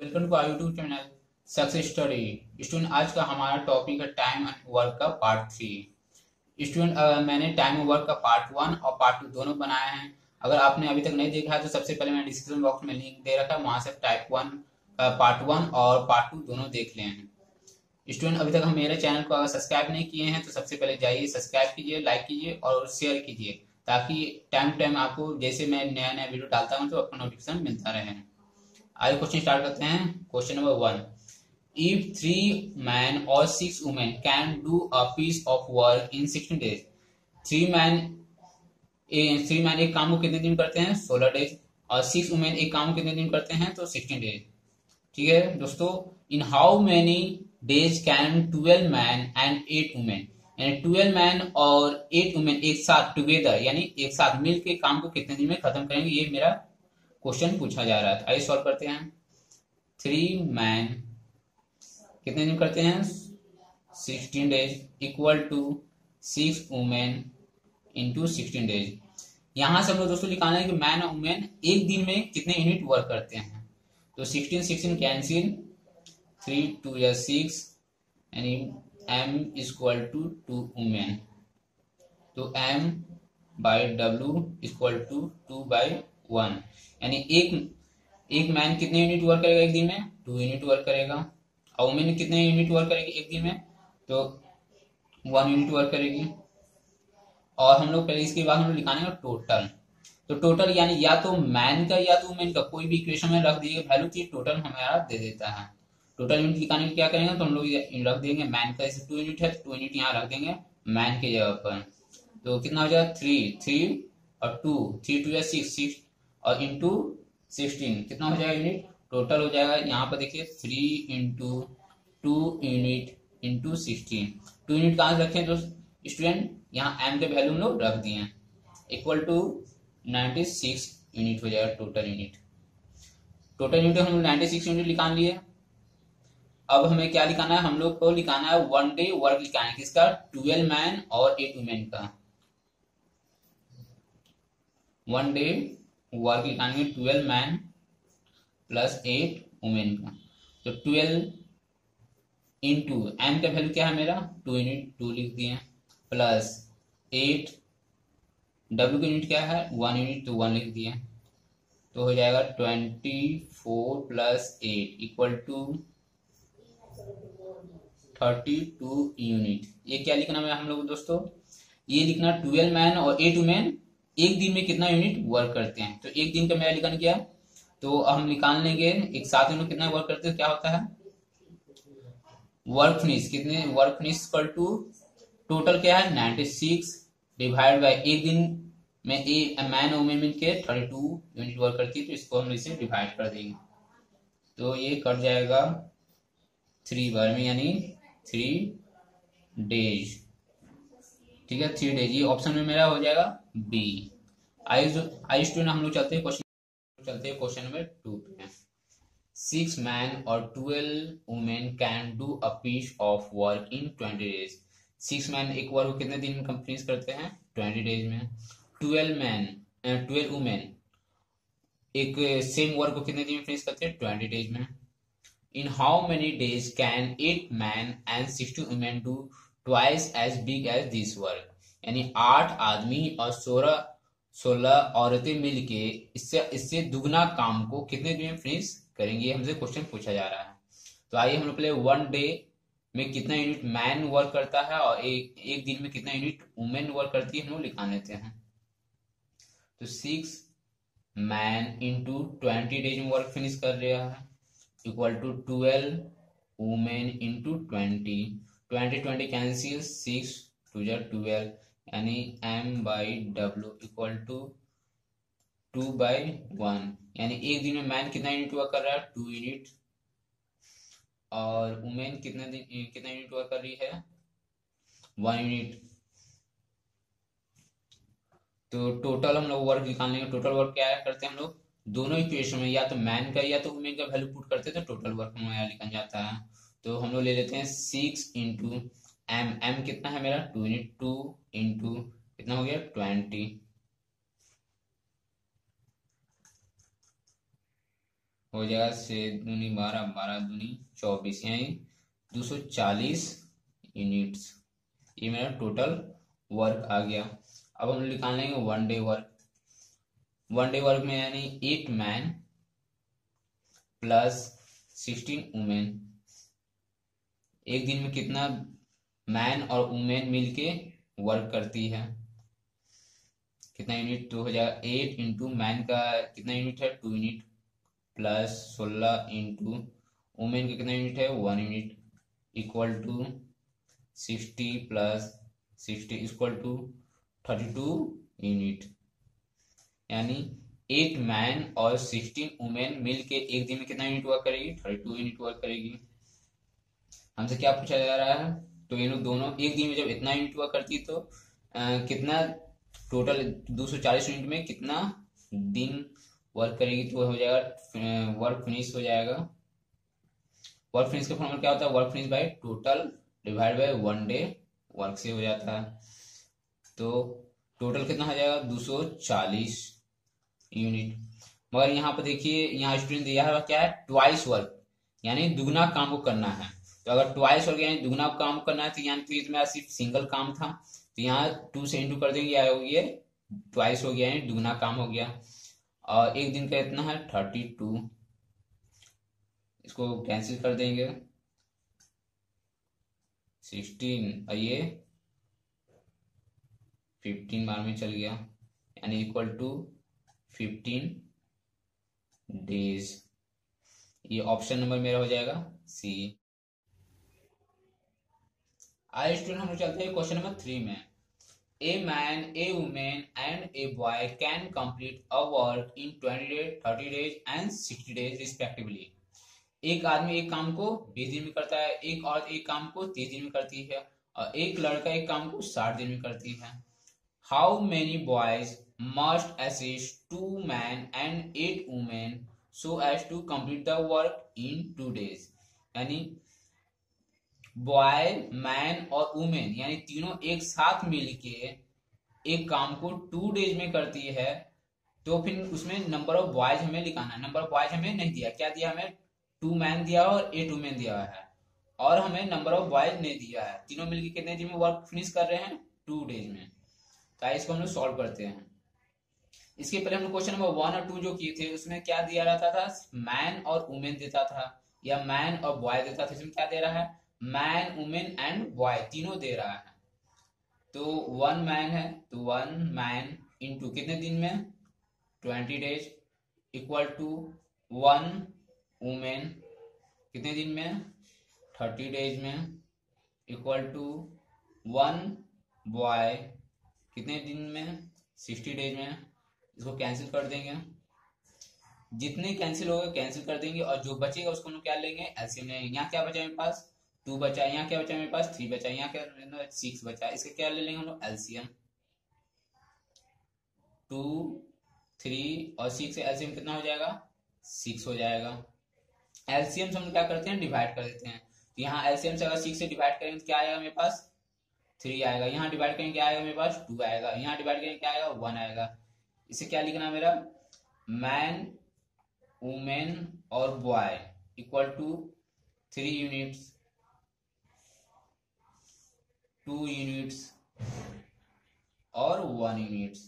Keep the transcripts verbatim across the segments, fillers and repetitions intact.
Welcome to our YouTube channel success study. Student, आज का हमारा टॉपिक है टाइम एंड वर्क का पार्ट थ्री। स्टूडेंट, मैंने टाइम और वर्क का पार्ट वन और पार्ट टू दोनों बनाए हैं। अगर आपने अभी तक नहीं देखा है तो सबसे पहले मैंने डिस्क्रिप्शन बॉक्स में लिंक दे रखा है, वहां से टाइप वन का पार्ट वन और पार्ट टू दोनों देख लें हैं। स्टूडेंट, अभी तक हम मेरे चैनल को अगर सब्सक्राइब नहीं किए हैं तो सबसे पहले जाइए सब्सक्राइब कीजिए, लाइक कीजिए और शेयर कीजिए, ताकि टाइम टाइम आपको जैसे मैं नया नया वीडियो डालता हूँ तो आपको नोटिफिकेशन मिलता रहे। आइए क्वेश्चन स्टार्ट करते हैं। Question number one, if three man और six women can do a piece of work in sixteen days. Three man three man एक काम को कितने दिन करते हैं? सोलह डेज। और सिक्स वुमेन एक काम को कितने दिन करते हैं? तो सिक्सटीन डेज। ठीक है दोस्तों, in how many days can twelve man and eight women, यानी ट्वेल्व मैन और एट वुमेन एक साथ टुगेदर यानी एक साथ मिलकर काम को कितने दिन में खत्म करेंगे? ये मेरा क्वेश्चन पूछा जा रहा है। आइए सॉल्व करते हैं। थ्री मैन कितने दिन करते हैं? Sixteen days equal to six women into sixteen days. यहां से हम लोग दोस्तों निकालना है कि मैन और वुमेन एक दिन में कितने यूनिट वर्क करते हैं। तो sixteen sixteen cancel, three two या सिक्स, यानी M equal to two women. तो M by W equal to two by one, यानी एक एक मैन कितने यूनिट वर्क करेगा एक दिन में? टू यूनिट वर्क करेगा। और वुमेन कितने यूनिट वर्क करेगी एक दिन में? तो वन यूनिट वर्क करेगी। और हम लोग पहले इसके बाद हम लोग लिखाने का टोटल। तो टोटल यानी या तो मैन का या तो वुमेन का कोई भी इक्वेशन में रख दिए वैल्यू की टोटल हमारा दे देता है। टोटल यूनिट लिखाने के क्या करेंगे? तो हम लोग रख देंगे मैन का, जैसे टू यूनिट है टू यूनिट यहाँ रख देंगे मैन के जगह पर। तो कितना हो जाएगा? थ्री थ्री और टू, थ्री टू या सिक्स, सिक्स और इंटू सिक्सटीन कितना हो जाएगा यूनिट? टोटल हो जाएगा यहाँ पर देखिए three into two unit into sixteen. Two unit कहाँ से रखें तो स्टूडेंट? यहाँ एम के वैल्यू हम लोग रख दिए, equal to ninety six unit हो जाएगा टोटल यूनिट। टोटल यूनिट हम लोग नाइन्टी सिक्स यूनिट निकाल लिए। अब हमें क्या लिखाना है? हम लोग को लिखाना है वन डे वर्क लिखाना है। किसका? ट्वेल्व मैन और एट वुमेन का। वन डे वर्क लिखाएंगे twelve man plus eight women का। तो ट्वेल्व इंटू एम का वैल्यू क्या है मेरा? टू यूनिट, टू लिख दिए, प्लस एट, डब्ल्यू का यूनिट क्या है? वन यूनिट, तो वन लिख दिए। तो हो जाएगा twenty four plus eight equal to thirty to unit. ये क्या लिखना है हम लोग दोस्तों? ये लिखना ट्वेल्व मैन और एट वुमेन एक दिन में कितना यूनिट वर्क करते हैं। तो एक दिन का मेरा लिखना क्या? तो हम निकाल लेंगे एक साथ में कितना वर्क करते हैं। क्या होता है? वर्क फिनिश कितने? Work finish equal to total क्या है? नाइन्टी सिक्स डिवाइड बाय एक दिन में ए मैन और वुमेन के थर्टी टू यूनिट वर्क करती है, तो इसको हम इसे डिवाइड कर देंगे। तो ये कट जाएगा थ्री बार में, यानी थ्री डेज। ठीक है, थ्री डेज। ये ऑप्शन में मेरा हो जाएगा बी। आई आई स्टूडेंट, हम लोग चलते हैं क्वेश्चन चलते हैं क्वेश्चन नंबर टू पे। सिक्स मैन और twelve women can do a piece of work in twenty days. Six man एक वर्क को कितने दिन में कंप्लीट करते हैं? ट्वेंटी डेज में। ट्वेल्व मैन ट्वेल्व वुमेन एक सेम वर्क को कितने दिन में फिनिश करते हैं? ट्वेंटी डेज में। In how many days can eight man and sixty women do twice as big as this work, यानी आठ आदमी और सोलह सोलह औरतें मिलके इससे इससे दुगना काम को कितने दिन में फिनिश करेंगे? हमसे क्वेश्चन पूछा जा रहा है। तो आइए हम लोग पहले वन डे में कितना यूनिट मैन वर्क करता है और एक एक दिन में कितना यूनिट वुमेन वर्क करती है हम लोग लिखा लेते हैं। तो six man into twenty days में वर्क फिनिश कर रहा है equal to twelve women into twenty. Twenty twenty cancel, six two जा ट्वेल्व, यानी M by W equal to two by one, यानी एक दिन में मैन कितना यूनिट वर्क कर रहा है? Two unit. और वुमेन कितने दिन कितना यूनिट वर्क कर रही है? One unit. तो टोटल हम लोग वर्क निकाल लेंगे। टोटल वर्क क्या है करते हैं हम लोग? दोनों इक्वेशन में या तो मैन का या तो वुमेन का वैल्यू पुट करते हैं तो टोटल वर्क हमारा लिखा जाता है। तो हम लोग ले लेते हैं सिक्स इंटू एम। एम कितना है मेरा? टू यूनिट, टू इंटू कितना हो गया? ट्वेंटी। हो जाएगा से दूनी बारह, बारह दूनी चौबीस, यानी दो सौ चालीस यूनिट्स। ये मेरा टोटल वर्क आ गया। अब हम निकाल लेंगे one day work. One day work में यानी eight man plus sixteen women, एक दिन में कितना मैन और वुमेन मिलके वर्क करती है, कितना यूनिट, तो हो जाएगा एट इंटू मैन का कितना यूनिट है, टू यूनिट, प्लस सोलह इंटू वुमेन का कितना यूनिट है, one unit, equal to sixty plus sixty equal to thirty to unit. यानी एट मैन और सिक्सटीन वुमेन मिलके एक दिन में कितना यूनिट वर्क करेगी, थर्टी टू यूनिट वर्क करेगी। हमसे क्या पूछा जा रहा है, तो ये लोग दोनों एक दिन में जब इतना यूनिट वर्क करती है तो आ, कितना टोटल दो सौ चालीस यूनिट में कितना दिन वर्क करेगी, तो हो जाएगा वर्क फिनिश हो जाएगा। वर्क फिनिश का फॉर्मूला क्या होता है, work finish by total divide by one day work से हो जाता है। तो टोटल कितना हो जाएगा, दो सौ चालीस यूनिट। मगर यहाँ पर देखिए, यहाँ स्टूडेंट दिया है क्या है, ट्वाइस वर्क, यानी दुगना काम को करना है। तो अगर ट्वाइस वर्क यानी दुगना काम करना है तो यहाँ तो इसमें सिर्फ सिंगल काम था, तो यहाँ टू से इंटू कर देंगे, या हो गया ट्वाइस हो गया यानी दुगना काम हो गया। और एक दिन का इतना है थर्टी टू, इसको कैंसिल कर देंगे, सिक्सटीन और ये फिफ्टीन बार में चल गया, यानी इक्वल टू फिफ्टीन डेज। ये ऑप्शन नंबर मेरा हो जाएगा सी। आज स्टूडेंट हम चलते हैं क्वेश्चन नंबर थ्री में। A man, a women and a boy can complete a work in twenty days, thirty days and sixty days respectively. एक आदमी एक काम को बीस दिन में करता है, एक औरत एक काम को तीस दिन में करती है, और एक लड़का एक काम को साठ दिन में करती है। How many boys must assist two man and eight women so as to complete the work in two days. यानी बॉय, मैन और वुमेन यानी तीनों एक साथ मिलके एक काम को टू डेज में करती है, तो फिर उसमें नंबर ऑफ बॉयज हमें लिखाना है। नंबर ऑफ बॉयज हमें नहीं दिया, क्या दिया हमें, टू मैन दिया और एट वुमेन दिया है, और हमें नंबर ऑफ बॉयज नहीं दिया है। तीनों मिलके कितने दिन में वर्क फिनिश कर रहे हैं, टू डेज में। तो इसको हम लोग सॉल्व करते हैं। इसके पहले हम लोग क्वेश्चन नंबर वन और टू जो किए थे उसमें क्या दिया रहता था, मैन और वुमेन देता था, या मैन और बॉय देता था। इसमें क्या दे रहा है, मैन, वुमेन एंड बॉय तीनों दे रहा है। तो वन मैन है तो वन मैन इंटू कितने दिन में, twenty days, equal to one women कितने दिन में, थर्टी डेज में, इक्वल टू वन बॉय कितने दिन में, सिक्सटी डेज में। इसको कैंसिल कर देंगे, जितने कैंसिल होगा कैंसिल कर देंगे, और जो बचेगा उसको हम लोग क्या लेंगे, एलसीएम लेंगे। यहाँ क्या बचा मेरे पास, टू बचा, यहाँ क्या बचा मेरे पास, थ्री बचा, यहाँ क्या सिक्स बचा, इसका क्या ले लेंगे हम लोग, एलसीएम। टू, थ्री और सिक्स, एलसीएम कितना हो जाएगा, सिक्स हो जाएगा। एलसीएम से हम क्या करते हैं, डिवाइड कर देते हैं। तो यहाँ एलसीएम से अगर सिक्स से डिवाइड करेंगे तो क्या आएगा मेरे पास, थ्री आएगा। यहाँ डिवाइड करेंगे क्या आएगा मेरे पास, टू आएगा। यहाँ डिवाइड करेंगे क्या आएगा, वन आएगा। इसे क्या लिखना मेरा, मैन, वुमेन और boy equal to three units, two units और वन यूनिट्स।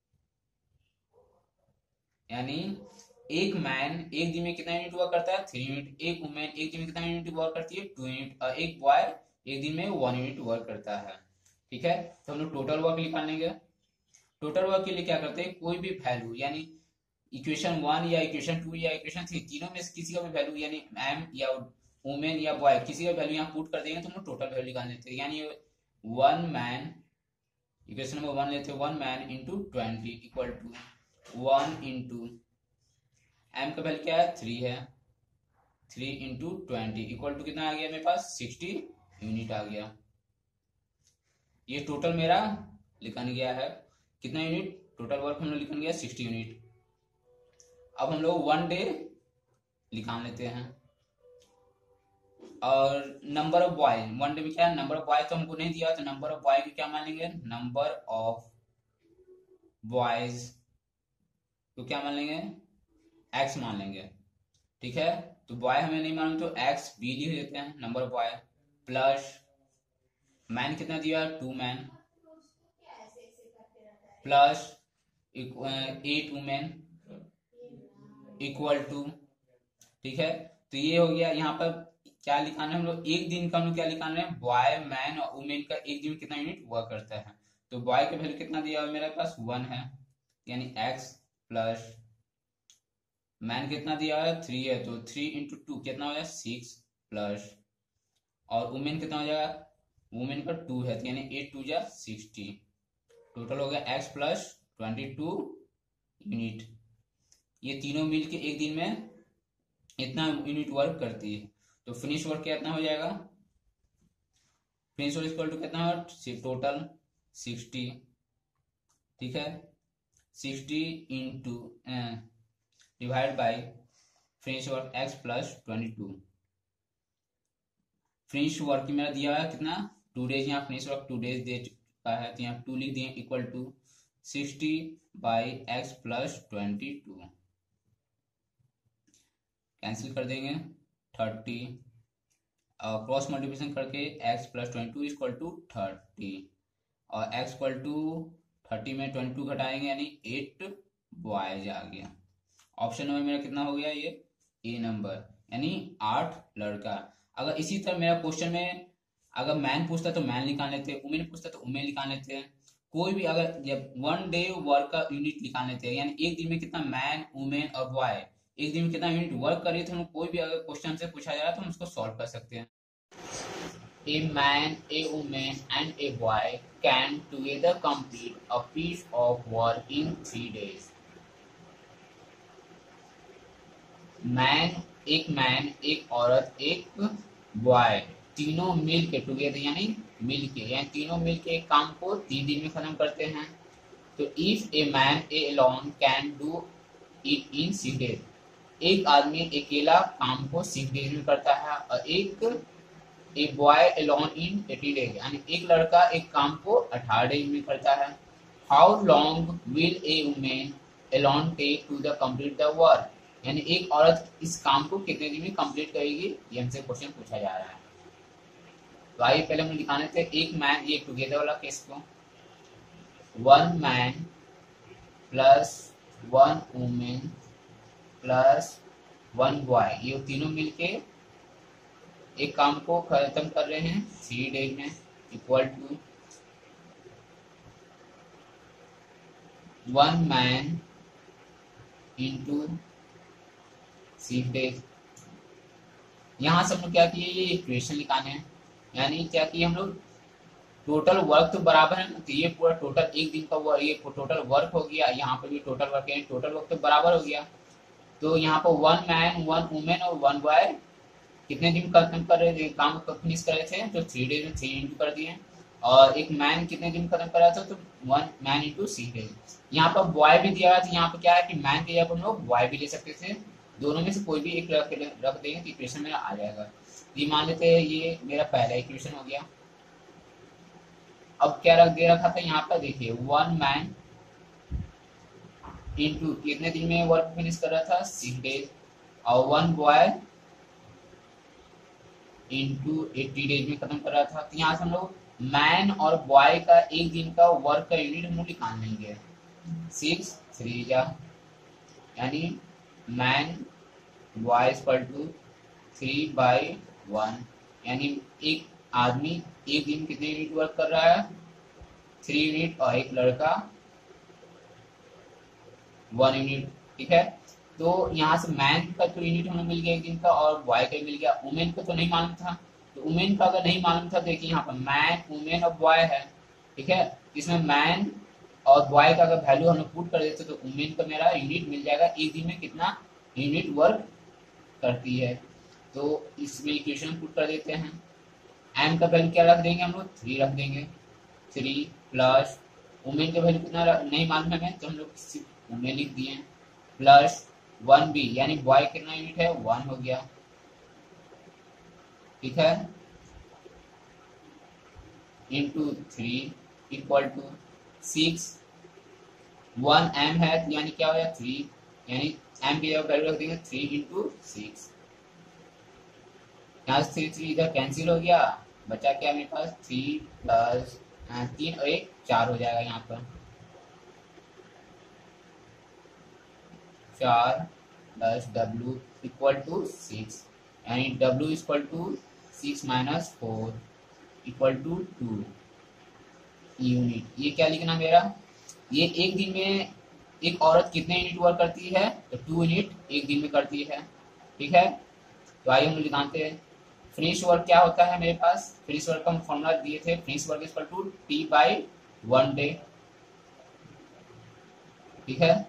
यानी एक मैन एक दिन में कितना यूनिट वर्क करता है, थ्री यूनिट। एक वुमेन एक दिन में कितना यूनिट वर्क करती है, टू यूनिट। और एक बॉय एक दिन में वन यूनिट वर्क करता है। ठीक है, तो हम लोग टोटल वर्क निकालेंगे। टोटल वर्क के लिए क्या करते हैं, कोई भी वैल्यू यानी इक्वेशन वन या इक्वेशन टू या इक्वेशन थ्री तीनों में से किसी का भी वैल्यू यानी एम या वुमेन या बॉय किसी का वैल्यू यहाँ पुट कर देंगे तो हम लोग टोटल वैल्यू निकाल लेते हैं। यानी one man, equation number one लेते हैं, one man into twenty equal to one into M का वैल्यू क्या है, थ्री है, three into twenty equal to कितना आ गया मेरे पास, सिक्सटी यूनिट आ गया। ये टोटल मेरा लिखन गया है, कितना यूनिट, टोटल वर्क हम लोग लिखन गया सिक्सटी यूनिट। अब हम लोग वन डे निकाल लेते हैं। और number of boy, one day में क्या है, नंबर ऑफ बॉय तो हमको नहीं दिया, तो नंबर ऑफ बॉय की क्या मान लेंगे, नंबर ऑफ बॉयज तो क्या मान लेंगे, एक्स मान लेंगे। ठीक है। तो बॉय हमें नहीं मालूम तो एक्स बी लिख देते हैं, number of boy, plus man कितना दिया, two man, plus eight women equal to, ठीक है। तो ये हो गया। यहाँ पर क्या लिखाना है हम लोग, एक दिन का हम लोग क्या लिखाना है, बॉय मैन और वुमेन का एक दिन में कितना यूनिट वर्क करता है। तो बॉय का वैल्यू कितना दिया हुआ मेरे पास, वन है, यानी एक्स, प्लस मैन कितना दिया है, थ्री है, तो थ्री इंटू टू कितना हो जाएगा, सिक्स, प्लस और वुमेन कितना हो जाएगा, वुमेन का टू है, तो यानी एट टू जा सिक्सटी, टोटल हो गया X plus twenty two unit. ये तीनों मिल के एक दिन में इतना यूनिट वर्क करती है। तो फिनिश वर्क कितना हो जाएगा, फिनिश वर्क इक्वल टू कितना है, टोटल सिक्सटी, ठीक है, sixty into divide by finish work X plus twenty two. Finish work मेरा दिया है कितना, टू डेज, यहाँ फिनिश वर्क टू डेज दे चुका है, तो यहाँ टू लिख दिए, equal to sixty by X plus twenty two, cancel कर देंगे, थर्टी और क्रॉस मल्टीप्लिकेशन करके X plus twenty two equal to thirty और एक्स इक्वल टू थर्टी में ट्वेंटी टू घटाएंगे यानी एट बॉयज आ गया। ऑप्शन नंबर मेरा कितना हो गया, ये ए नंबर, यानी आठ लड़का। अगर इसी तरह मेरा क्वेश्चन में अगर मैन पूछता तो मैन निकाल लेते, वुमेन पूछता तो वुमेन निकाल लेते हैं, कोई भी अगर जब वन डे वर्क का यूनिट निकाल लेते हैं, यानी एक दिन में कितना मैन वुमेन और बॉय एक दिन में कितना यूनिट वर्क करिए, तो हम कोई भी अगर क्वेश्चन से पूछा जा रहा है तो हम उसको सॉल्व कर सकते हैं। A man, a woman and a boy can together complete a piece of work in three days. Man, एक मैन, एक औरत, एक बॉय, तीनों मिल के टुगेदर यानी मिल के, यानी तीनों मिल के एक काम को तीन दिन में खत्म करते हैं। तो if a man a alone can do it in six days, एक आदमी अकेला काम को सिक्स डेज में करता है और एक a boy alone in eighty days, यानी एक लड़का एक काम को अठारह डेज में करता है। How long will a women alone take to the complete the work, यानी एक औरत इस काम को कितने दिन में कंप्लीट करेगी, ये हमसे क्वेश्चन पूछा जा रहा है। तो आइए पहले हम दिखाने थे एक मैन, ये टुगेदर वाला केस को, one man plus one women plus one boy, ये तीनों मिलके एक काम को खत्म कर रहे हैं थ्री डेज में, equal to one man into six days. यहाँ से हम लोग क्या किए, ये इक्वेशन निकाले हैं, यानी क्या किए हम लोग, टोटल वर्क तो बराबर है ना, तो ये पूरा टोटल एक दिन का वर्क, ये टोटल वर्क हो गया, यहाँ पर भी टोटल वर्क है, टोटल वर्क तो बराबर हो गया। तो यहाँ पर वन मैन, वन वुमेन और वन बॉय कितने दिन खत्म कर रहे थे, काम को फिनिश कर रहे थे, तो थ्री डेज में थ्री इंटू कर दिए। और एक मैन कितने दिन खत्म कर रहा था, तो one man into six days. यहाँ पर बॉय भी दिया था, यहाँ पर क्या है कि मैन के जगह हम लोग बॉय भी ले सकते थे, दोनों में से कोई भी एक रख रख देंगे तो इक्वेशन मेरा आ जाएगा। ये मान लेते हैं ये मेरा पहला इक्वेशन हो गया। अब क्या रख दे रखा था यहाँ पर, देखिए वन मैन इंटू कितने दिन में वर्क फिनिश कर रहा था, सिक्स डेज, और one boy into eighty days में खत्म कर रहा था। तो यहाँ से हम लोग मैन और बॉय का एक दिन का वर्क का यूनिट हम लोग निकाल लेंगे, सिक्स थ्री जा, यानी man boy equal to three by one, यानी एक आदमी एक दिन कितने यूनिट वर्क कर रहा है, थ्री यूनिट, और एक लड़का वन यूनिट, ठीक है। तो यहाँ से मैन का तो यूनिट हमें मिल गया एक दिन का और बॉय का मिल गया, वुमेन का तो नहीं मालूम था, तो वुमेन का अगर नहीं मालूम था, देखिए यहाँ पर मैन वुमेन और बॉय है, ठीक है, इसमें मैन और बॉय का अगर वैल्यू हम पुट कर देते तो वुमेन का मेरा यूनिट मिल जाएगा, एक दिन में कितना यूनिट वर्क करती है। तो इसमें इक्वेशन पुट कर देते हैं, एम का वैल्यू क्या रख देंगे हम लोग, थ्री रख देंगे, थ्री प्लस वुमेन का वैल्यू कितना नहीं मालूम है हमें, तो हम लोग वुमेन लिख दिए, प्लस वन बी, यानी बॉय कितना यूनिट है, वन हो गया, ठीक है, into three equal to six, one M है यानी क्या हो गया थ्री, यानी एम की जगह वैल्यू रख देंगे थ्री इंटू सिक्स। यहाँ से थ्री थ्री इधर कैंसिल हो गया, बचा क्या मेरे पास थ्री प्लस तीन और एक चार हो जाएगा यहाँ पर, चार plus W equal to six, यानी W equal to six minus four equal to two unit. ये क्या लिखना मेरा, ये एक दिन में एक औरत कितने यूनिट वर्क करती है, तो टू यूनिट एक दिन में करती है। ठीक है, तो आइए हम लोग दिखाते हैं फिनिश वर्क क्या होता है। मेरे पास फिनिश वर्क का हम फॉर्मूला दिए थे, finish work equal to T by one day. ठीक है,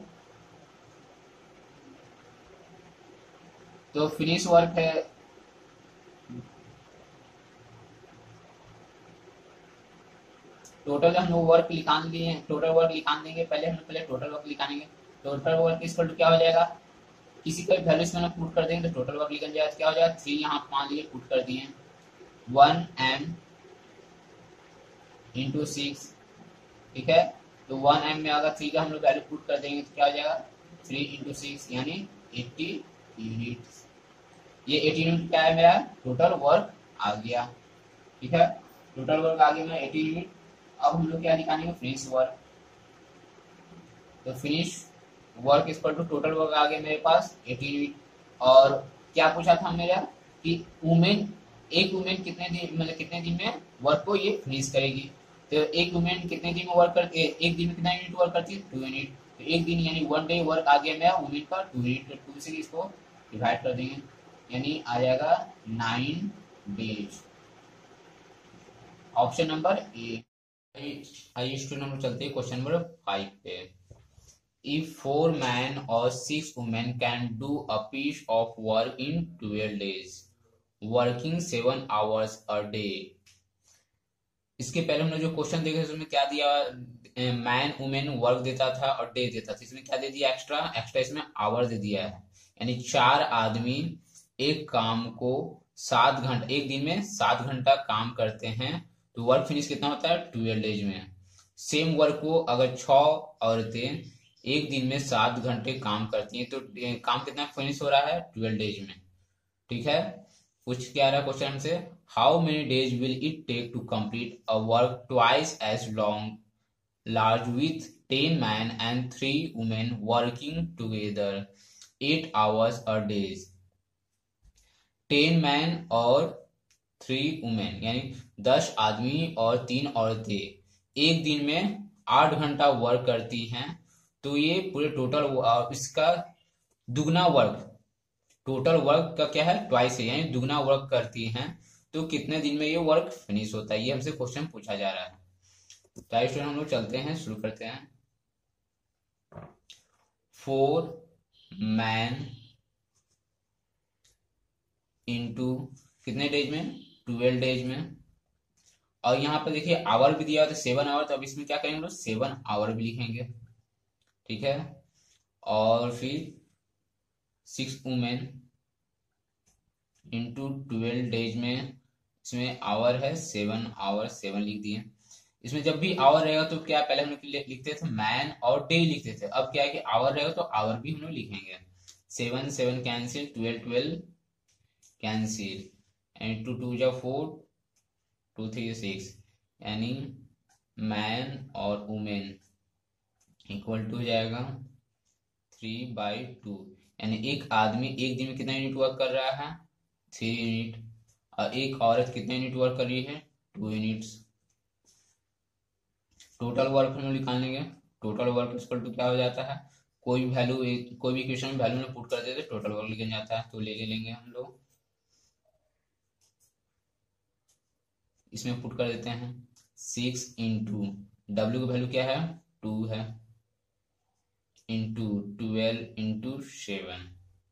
तो फिनिश वर्क है टोटल, हम लोग वर्क लिखान लिए हैं, टोटल वर्क लिखान देंगे पहले, हम लोग पहले टोटल वर्क लिखानेंगे। टोटल वर्क इक्वल टू क्या हो जाएगा, किसी का वैल्यू इसमें पुट कर देंगे तो टोटल वर्क लिखा जाएगा, क्या हो जाएगा थ्री यहाँ मान लीजिए पुट कर दिए, वन एम इंटू सिक्स। ठीक है, तो वन एम में अगर थ्री का हम लोग वैल्यू पुट कर देंगे तो क्या हो जाएगा थ्री इंटू सिक्स यानी एट्टी यूनिट। ये एटी यूनिट क्या है मेरा टोटल वर्क आ गया। ठीक है, टोटल वर्क आ गया मेरा एटी यूनिट। अब हम लोग क्या निकालेंगे फिनिश वर्क, तो finish work equal to total work आ गया मेरे पास एटी यूनिट। और क्या पूछा था मेरा कि वुमेन, एक वुमेन कितने दिन मतलब कितने दिन में वर्क को ये फिनिश करेगी, तो एक वुमेन कितने दिन में वर्क करती है, एक दिन में कितना यूनिट वर्क करती है टू यूनिट, तो एक दिन यानी वन डे वर्क आ गया मेरा वुमेन का टू यूनिट, तो टू से इसको डिवाइड कर देंगे यानी आ जाएगा nine days. Option number A. आइए स्टूडेंट हम चलते हैं क्वेश्चन नंबर फाइव पे। If four men or six women can do a piece of work in twelve days, working seven hours a day। इसके पहले हमने जो क्वेश्चन देखे उसमें क्या दिया, मैन वुमेन वर्क देता था और डे देता था, इसमें क्या दे दिया एक्स्ट्रा, एक्स्ट्रा इसमें आवर दे दिया है। यानी चार आदमी एक काम को सात घंटा एक दिन में सात घंटा काम करते हैं तो वर्क फिनिश कितना होता है ट्वेल्व डेज में। सेम वर्क को अगर छह औरतें एक दिन में सात घंटे काम करती हैं तो काम कितना फिनिश हो रहा है ट्वेल्व डेज में। ठीक है, पूछ क्या रहा क्वेश्चन हमसे, how many days will it take to complete a work twice as long large with ten man and three women working together eight hours a days. Ten man और three women यानी दस आदमी और तीन औरतें एक दिन में आठ घंटा वर्क करती हैं तो ये पूरे टोटल इसका दुगना वर्क, टोटल वर्क का क्या है ट्वाइस है यानी दुगना वर्क करती हैं तो कितने दिन में ये वर्क फिनिश होता है, ये हमसे क्वेश्चन पूछा जा रहा है। तो स्टूडेंट हम लोग चलते हैं शुरू करते हैं। फोर मैन इंटू कितने डेज में ट्वेल्व डेज में, और यहाँ पे देखिए आवर भी दिया है तो सेवन आवर, तो अब इसमें क्या करेंगे लोग सेवन आवर भी लिखेंगे। ठीक है, और फिर six women into twelve days में, इसमें आवर है सेवन आवर, सेवन लिख दिए। इसमें जब भी आवर रहेगा तो क्या पहले हम लोग लिखते थे मैन और डे लिखते थे, अब क्या है कि आवर रहेगा तो आवर भी हम लोग लिखेंगे। Seven seven cancel, twelve twelve cancel, and two two जा फोर, टू थ्री सिक्स, यानी मैन और वुमेन इक्वल टू जाएगा थ्री बाई टू, यानी एक आदमी एक दिन में कितना यूनिट वर्क कर रहा है थ्री यूनिट, और एक औरत कितने यूनिट वर्क कर रही है टू यूनिट्स। टोटल वर्क हम लोग निकाल लेंगे, टोटल वर्क इक्वल टू क्या हो जाता है, कोई भी वैल्यू कोई भी इक्वेशन में वैल्यू में पुट कर देते टोटल वर्क लिखा जाता है, तो ले ले लेंगे हम लोग, इसमें पुट कर देते हैं सिक्स इंटू डब्ल्यू की वैल्यू क्या है टू है, into twelve into seven,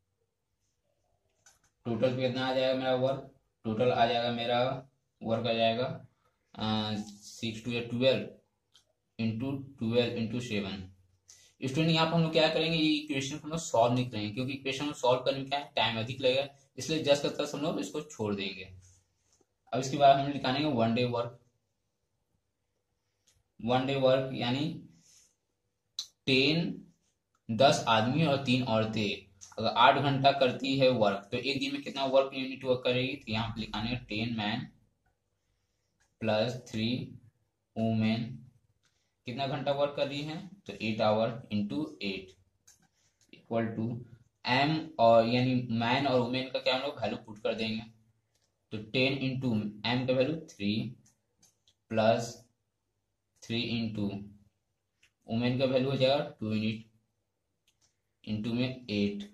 total कितना आ जाएगा मेरा वर्क, टोटल आ जाएगा मेरा वर्क आ जाएगा six two twelve into twelve into seven. Student यहाँ पर हम लोग क्या करेंगे, ये इक्वेशन हम लोग सॉल्व नहीं करेंगे क्योंकि इक्वेशन सॉल्व करने में क्या है टाइम अधिक लगेगा, इसलिए जस्ट का तस्ट हम लोग इसको छोड़ देंगे। अब इसके बाद हम निकालेंगे one day work. One day work यानी टेन दस आदमी और तीन औरतें अगर आठ घंटा करती है वर्क, तो एक दिन में कितना वर्क यूनिट वर्क करेगी? तो यहाँ पे लिखाने है ten man plus three women कितना घंटा वर्क कर रही है? तो eight hour into eight equal to M, और यानी मैन और वुमेन का क्या हम लोग वैल्यू पुट कर देंगे। तो टेन इंटू एम का value three plus three into women का वैल्यू हो जाएगा टू यूनिट इंटू में एट,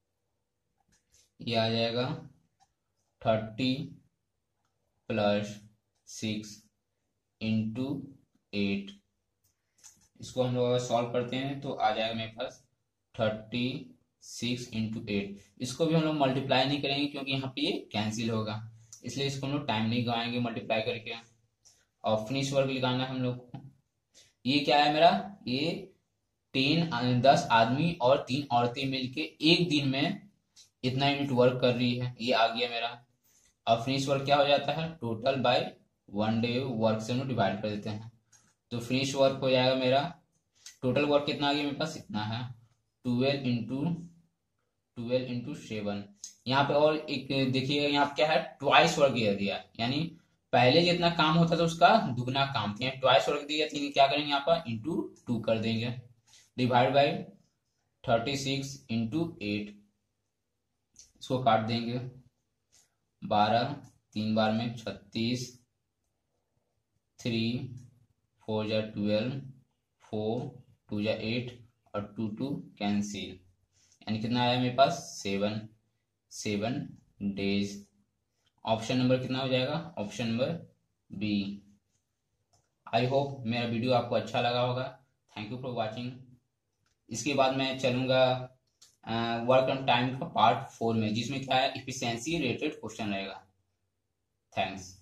ये आ जाएगा thirty plus six into eight. इसको हम लोग अगर सॉल्व करते हैं तो आ जाएगा मेरे पास थर्टी सिक्स इंटू एट। इसको भी हम लोग मल्टीप्लाई नहीं करेंगे क्योंकि यहाँ पे ये कैंसिल होगा, इसलिए इसको हम लोग टाइम नहीं गवाएंगे मल्टीप्लाई करके। और फिनिश वर्क निकालना है हम लोग को। ये क्या है मेरा? ये टेन दस आदमी और तीन औरतें मिलके एक दिन में इतना यूनिट वर्क कर रही है, ये आ गया मेरा। अब फिनिश वर्क क्या हो जाता है? Total by one day work से हम लोग डिवाइड कर देते हैं, तो फिनिश वर्क हो जाएगा मेरा। टोटल वर्क कितना आ गया मेरे पास? इतना है twelve into twelve into seven. यहाँ पे और एक देखिएगा, यहाँ पे क्या है? ट्वाइस वर्क दे दिया, यानी पहले जितना काम होता था उसका दुगना काम था। ट्वाइस वर्क दिया, तो क्या करेंगे यहाँ पर? इंटू टू कर देंगे, divide by thirty six into eight. इसको काट देंगे, बारह तीन बार में छत्तीस, थ्री फोर जा ट्वेल्व, फोर टू जा एट और टू टू कैंसिल, यानी कितना आया मेरे पास? Seven seven days. Option number कितना हो जाएगा? Option number B. I hope मेरा वीडियो आपको अच्छा लगा होगा। Thank you for watching. इसके बाद मैं चलूंगा वर्क ऑन टाइम का पार्ट फोर में, जिसमें क्या है? इफिशिएंसी रिलेटेड क्वेश्चन रहेगा। थैंक्स।